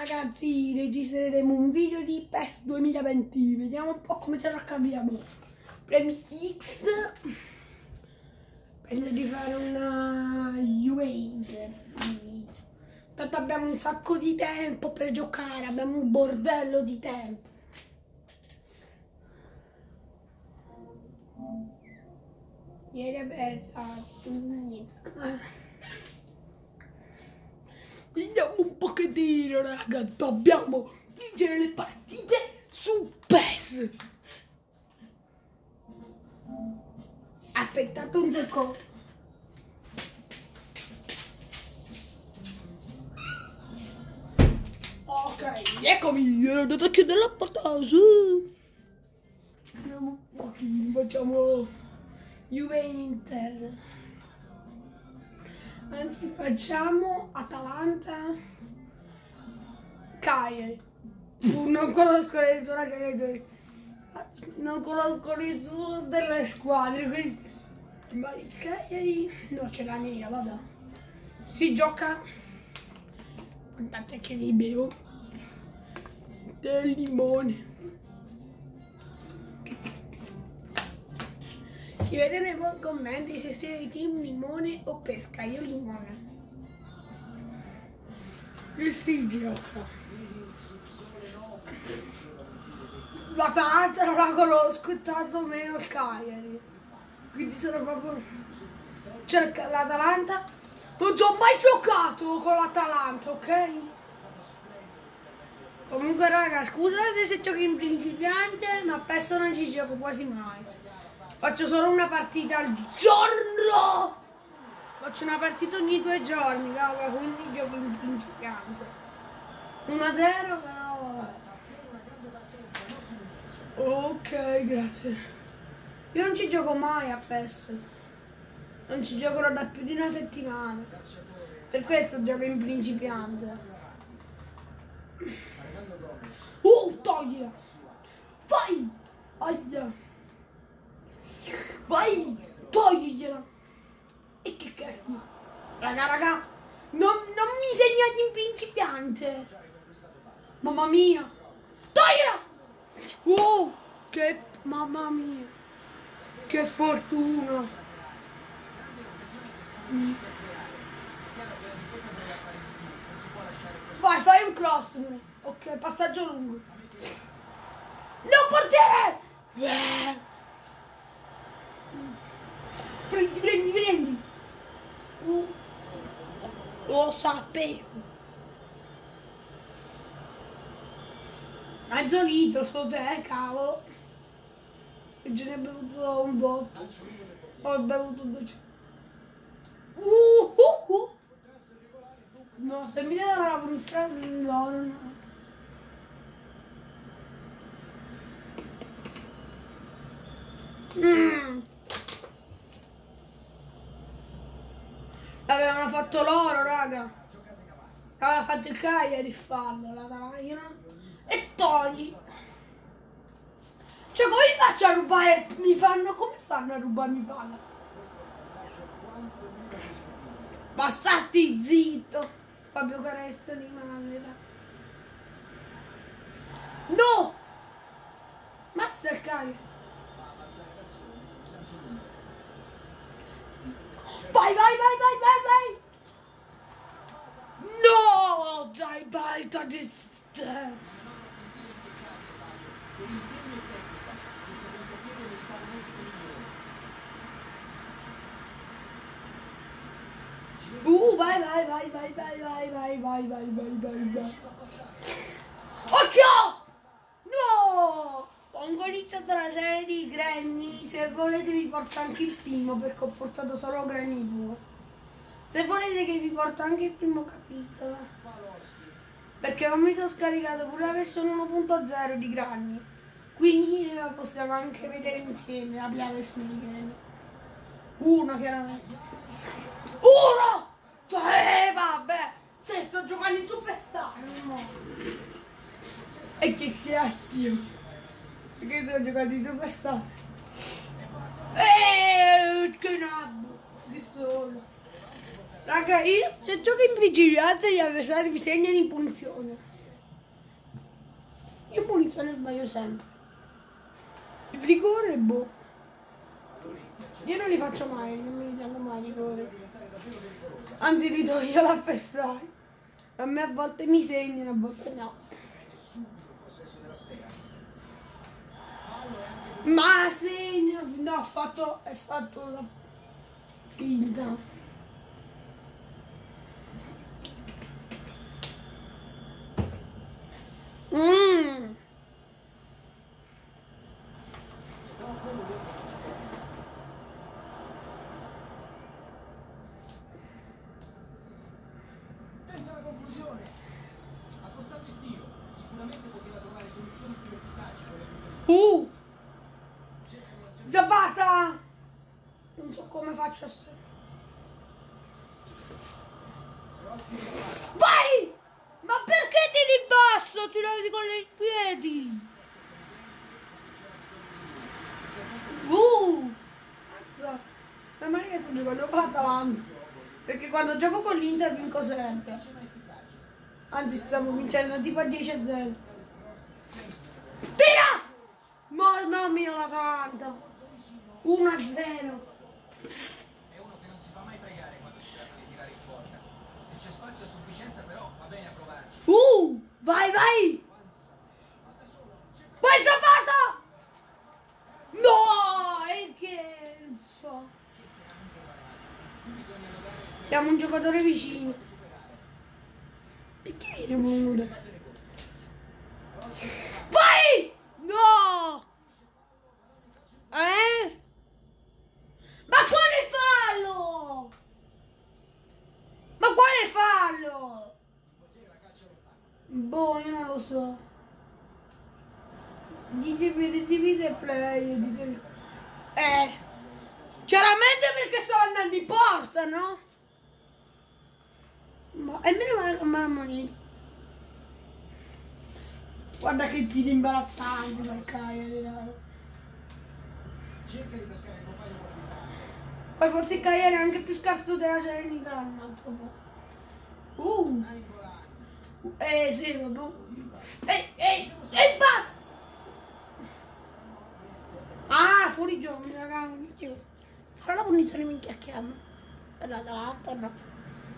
ragazzi, registreremo un video di PES 2020. Vediamo un po' come ce la caviamo. Premi X. Penso di fare una Juve. Tanto abbiamo un sacco di tempo per giocare, abbiamo un bordello di tempo. Ieri è stato niente. Vediamo un pochettino, raga, dobbiamo vincere le partite su PES. Aspettate un secondo. Ok, eccomi, ero andato a chiudere la porta. Vediamo un pochino, facciamo Juve Inter. Anzi, facciamo Atalanta Cagliari. Non conosco nessuna Cagliari. Non conosco nessuna delle squadre, quindi. Ma il Cagliari. No, c'è la nera, vabbè. Si gioca. Guardate che vi bevo del limone. Scrivete nei commenti se siete team limone o pesca. Io limone. E si gioca. L'Atalanta non la conosco e tanto meno il Cagliari. Quindi sono proprio. Cioè l'Atalanta. Non ci ho mai giocato con l'Atalanta, ok? Comunque raga, scusate se gioco in principiante, ma penso non ci gioco quasi mai. Faccio solo una partita al giorno! Faccio una partita ogni 2 giorni, raga, quindi gioco in principiante. 1-0 però vabbè. Ok, grazie. Io non ci gioco mai a PES. Non ci giocherò da più di una settimana. Per questo gioco in principiante. Toglila! Vai! Aia! Vai! Togligliela! E che cacchio! Raga! Non mi segnate in principiante! Mamma mia! Togliela! Che... Mamma mia! Che fortuna! Vai, fai un cross! Ok, passaggio lungo! No, portiere! Prendi! Lo sapevo! Mezzo litro sto tè, cavolo! E ce ne ho bevuto un botto. Ho bevuto 200. No, se mi dà la punistra, no. Avevano fatto loro, raga. Aveva fatto il Cagliari il fallo, e togli. Cioè, come faccio a rubare? Come fanno a rubarmi palla? Passati zitto. Fabio Caresto rimane. No! Mazza il Cagliari. Vai! No! Dai, dai, vai. Occhio! No! Ho iniziato la serie di Granny. Se volete vi porto anche il primo, perché ho portato solo Granny 2. Se volete che vi porto anche il primo capitolo, perché non mi sono scaricato pure la versione 1.0 di Granny, quindi la possiamo anche vedere insieme la prima versione di Granny. Uno chiaramente. Uno! Vabbè, se sto giocando in Superstar, no. E che cacchio, perché sto giocando in Superstar? Che nabbo, che solo. Raga, io se gioco in principiante gli avversari mi segnano in punizione. Io punizione sbaglio sempre. Il rigore, boh. Io non li faccio mai, non mi danno mai rigore. Anzi, li do io l'avversario. A me a volte mi segnano, a volte no. Ma segno, no, è fatto la finta. Tenta la conclusione. Ha forzato il tiro. Sicuramente poteva trovare soluzioni più efficaci con le Zapata! Non so come faccio a stare. Vai! Ma perché tiri in basso? Tiravi con i piedi. Mazza. La Maria sto giocando con l'Atalanta. Perché quando gioco con l'Inter vinco sempre. Anzi, stiamo vincendo tipo a 10-0. Tira! Mamma mia, l'Atalanta. 1-0. È uno che non si fa mai pregare quando si tratta di tirare in porta. Se c'è spazio a sufficienza però va bene a provarci. Vai, vai! Vai, Zapata! No! E che... Chiamo un giocatore vicino. Perché viene uno da... Vai! No! Ma quale fallo? Ma quale fallo? Boh, io non lo so. Ditemi the play, ditemi. Chiaramente perché sto andando in porta, no? Ma e meno male che me la moneta. Guarda che tiro imbarazzante per Cagliari, raga. Cerca di pescare il compagno profilante. Poi forse il Cagliari è anche più scarso della Serenità, un altro po'. Sì, vabbè. Ehi, basta! Ah, fuori gioco, raga. Sarà la punizione minchia che hanno. Per l'Atalanta, no.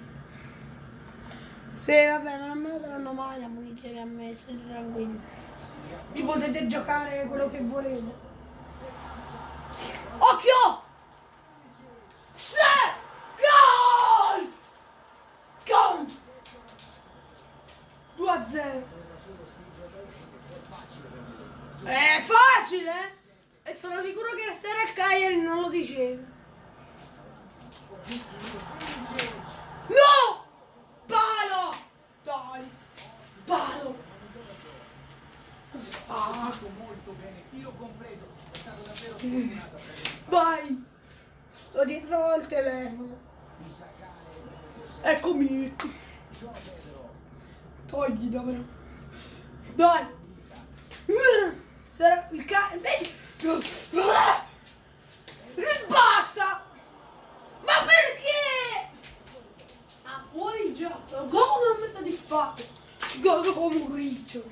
Sì, vabbè, ma non me la daranno mai la munizione a me, state tranquilli. Vi potete giocare quello che volete. Occhio! Sì! Gol! Gol! 2-0. È facile? E sono sicuro che stasera il Cagliari non lo diceva. No! Palo! Dai! Palo! Molto bene, tiro compreso. È stato davvero sfortunato. Vai! Sto dietro al telefono. Eccomi! Togli davvero! Dai! Sarà il cane! Vedi! Basta! Ma perché? Ah, fuori gioco! Come non metto di fatto? Godo come un riccio!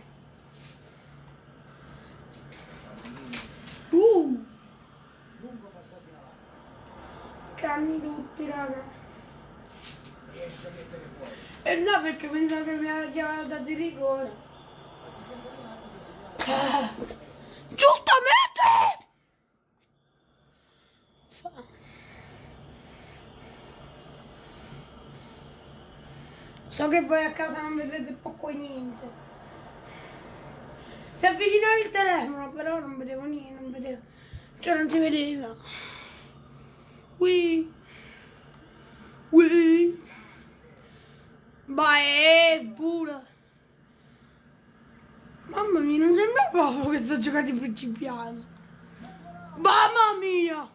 Lungo passaggio in avanti. Cammi tutti, raga! Riesce a mettere fuori. No, perché pensavo che mi aveva dato il rigore. Ma si sente l'arbitro segnala. Giustamente! So che voi a casa non vedete poco e niente. Si avvicinava il telefono, però non vedevo niente, non vedevo. Cioè non si vedeva. Ui. Ma è pure. Mamma mia, non sembra proprio che sto giocando in principiante. Mamma mia!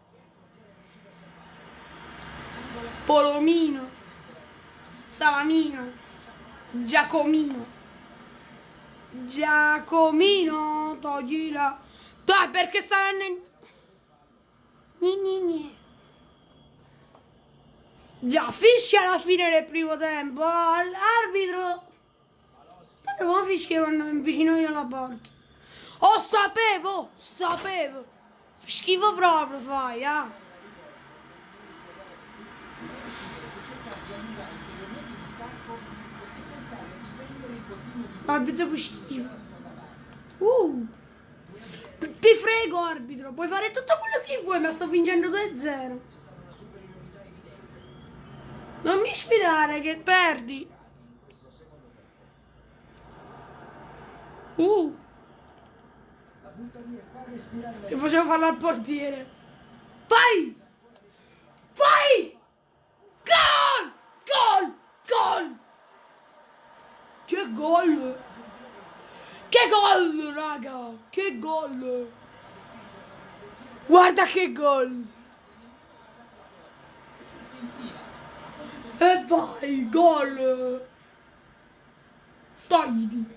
Polomino, Salamino, Giacomino, toglila. Dai, perché sta venendo... Già, fischia alla fine del primo tempo. L'arbitro... Come fischia quando mi avvicino io alla porta? Oh, sapevo! Fa schifo proprio, fai, ah! Arbitro fa schifo. Ti frego, arbitro, puoi fare tutto quello che vuoi, ma sto vincendo 2-0. Non mi sfidare che perdi. Se facevo farlo al portiere. Vai! Vai! Gol! Gol! Gol! Che gol! Che gol, raga! Che gol! Guarda che gol! E vai, gol! Togliti!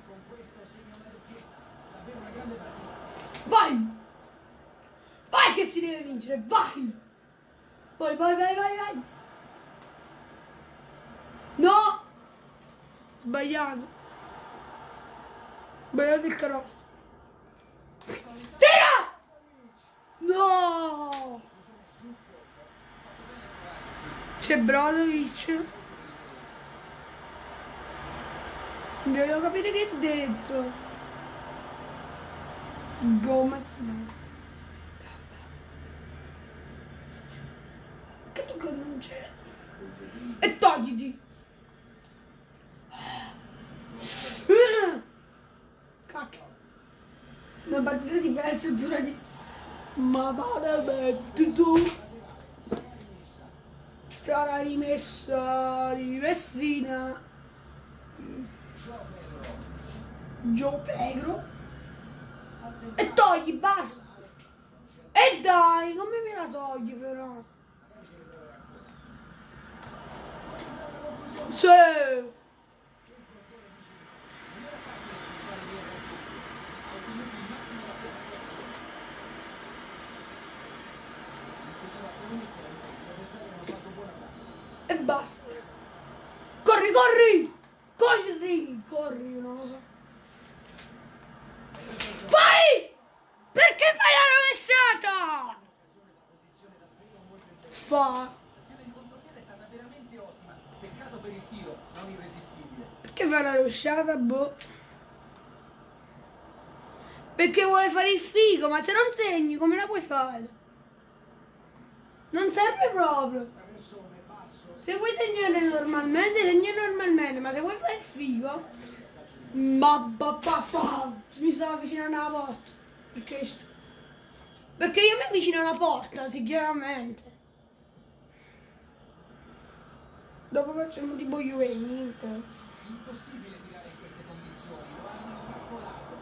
Vai! Vai che si deve vincere! Vai! Vai, vai, vai, vai, vai! No! Sbagliato! Sbagliato il canestro! Tira! No! C'è Brozovic. Devo capire che ha detto. Gomez no. Che tu che non c'è? E togliti! Cacchio! Una partita di PS dura di... Ma vada metti tu! Sarà rimessina Gio Pedro e togli, basta, e dai, come me la togli però? Sì. E basta. Corri, corri! Corri! Corri, non lo so. Vai! Perché fai la rovesciata? L'azione di contropiede è stata veramente ottima. Peccato per il tiro, non irresistibile. Perché fai la rovesciata, boh? Perché vuole fare il figo, ma se non segni come la puoi fare? Non serve proprio. Se vuoi segnare normalmente, segna normalmente, ma se vuoi fare il figo, mi stavo avvicinando alla porta. Perché io mi avvicino alla porta, sicuramente. Dopo facciamo tipo Juve Inter. Impossibile tirare in queste condizioni, lo hanno intrappolato.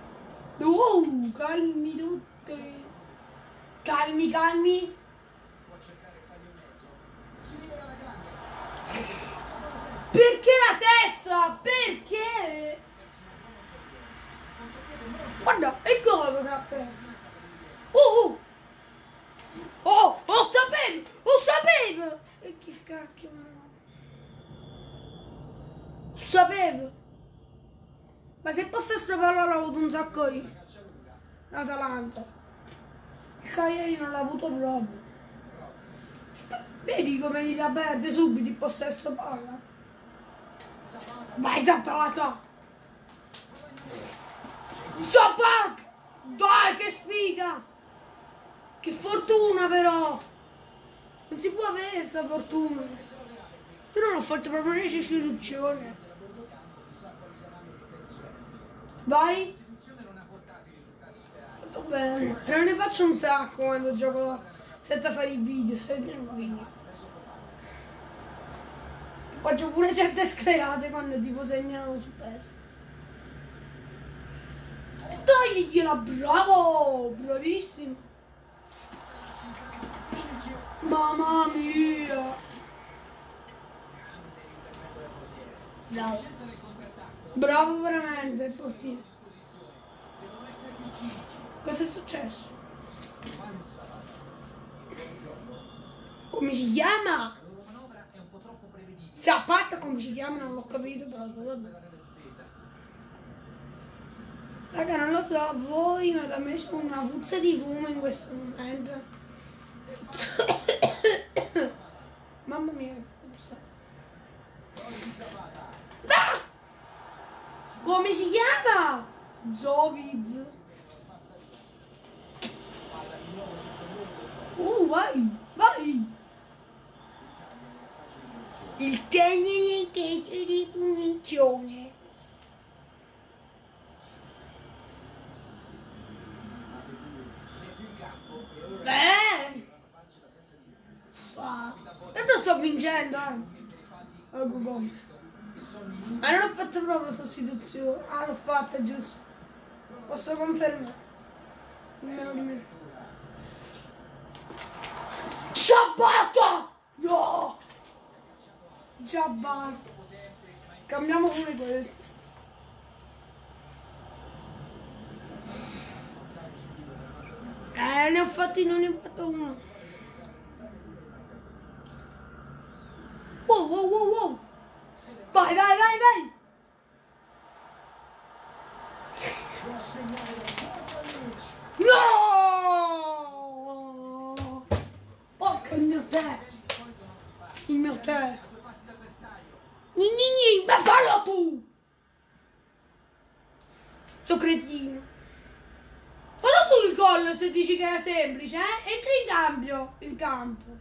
Calmi tutti. Calmi. Perché la testa? Perché? Guarda, è gol che ha preso. Sapevo! E che cacchio no? Sapevo! Ma se possesso palla l'ho avuto un sacco io. L'Atalanta. Il Cagliari non l'ha avuto proprio. Vedi come gli la perde subito il possesso palla? Vai Zapata! Zopak! Dai che sfiga! Che fortuna però! Non si può avere sta fortuna! Io non ho fatto proprio una istituzione. Vai! Fatto bene. E non ne faccio un sacco quando gioco senza fare i video, faccio pure certe sclerate quando tipo segnano su PES. Togligliela, bravo! Bravissimo! Mamma mia! Bravo! Bravo veramente il portiere! Cosa è successo? Come si chiama? Zapata come si chiama? Non l'ho capito però. Raga, non lo so a voi, ma da me c'è una puzza di fumo in questo momento. Mamma mia, che puzza. Ah! Come si chiama? Zoviz. Vai, vai. Il termine di punizione. Tanto sto vincendo, ma non ho fatto proprio sostituzione. Ah, l'ho fatta, giusto. Posso confermare. Meno di me. Ciabatta! No! Ciabatta. Cambiamo pure questo. Ne ho fatti, non ne ho fatto uno. Wow, wow, wow, wow. Vai, vai, vai, vai. No! Porca il mio tè. Il mio tè. Ni, ma fallo tu! Sto cretino. Fallo tu il gol se dici che era semplice, eh? Entri in campo.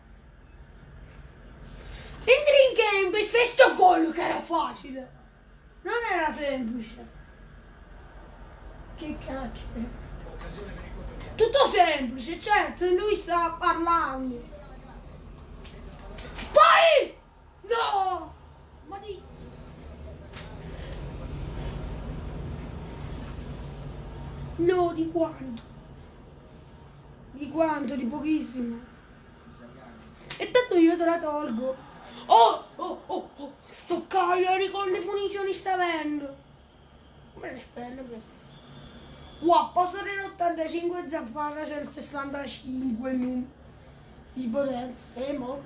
Entri in campo e fai sto gol che era facile. Non era semplice. Che cacchio. Tutto semplice, certo, lui sta parlando. Poi! No! Ma di... No, di quanto? Di quanto? Di pochissimo. E tanto io te la tolgo. Oh! Sto Cagliari con le munizioni sta avendo. Come le spelle? Wow, posso dire 85 Zapata, c'è il 65 di potenza.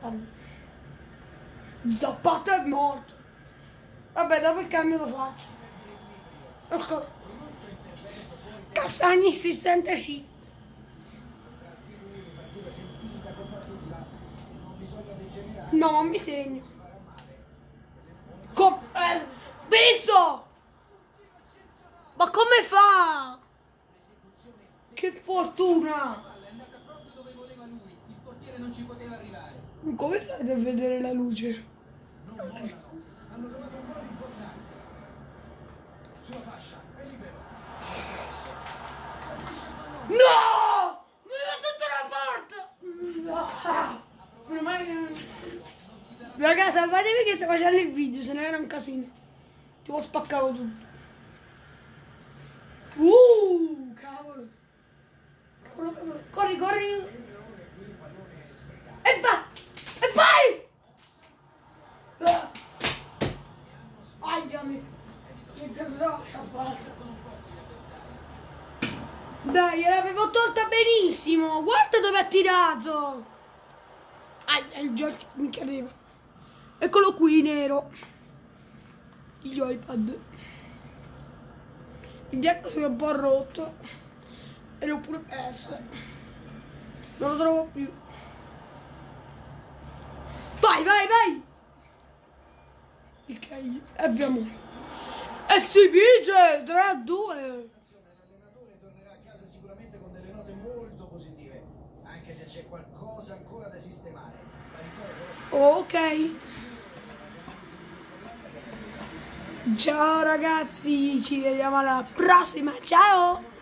Zapata è morto. Vabbè, dopo il cambio lo faccio. Ecco. Castagni 65. No, non mi segno. Visto! Ma come fa? Che fortuna! È andata proprio dove voleva lui. Il portiere non ci poteva arrivare. Come fai a vedere la luce? Non mollano. Hanno trovato un gol importante. Sulla fascia, è libero. No! Mi ha tutta la porta! Raga, salvatevi che sto facendo il video, se no era un casino. Tipo spaccavo tutto. Cavolo. Corri. E va! E vai! Aiami. Dai, l'avevo tolta benissimo. Guarda dove ha tirato. Il joystick mi cadeva. Eccolo qui, nero. Il joypad. Il bianco si è un po' rotto. E l'ho pure perso. Non lo trovo più. Vai! Il Cagliari. Abbiamo. E si vince 3-2. L'allenatore tornerà a casa sicuramente con delle note molto positive, anche se c'è qualcosa ancora da sistemare. La vittoria però... Ok. Ciao ragazzi, ci vediamo alla prossima. Ciao.